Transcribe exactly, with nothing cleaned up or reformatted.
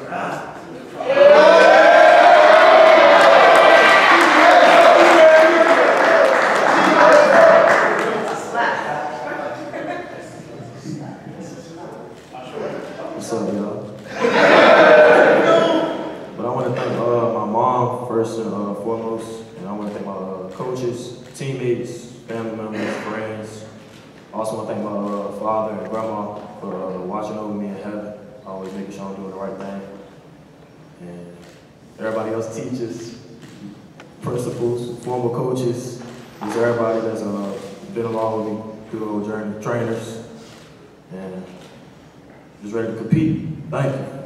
What's up, y'all? But I want to thank uh, my mom first and uh, foremost, and I want to thank my uh, coaches, teammates, family members, friends. I also want to thank my uh, father and grandma for uh, watching over me in heaven, always making sure I'm doing the right thing. And everybody else, teachers, principals, former coaches, just everybody that's uh, been along with me through the whole journey, trainers, and just ready to compete. Thank you.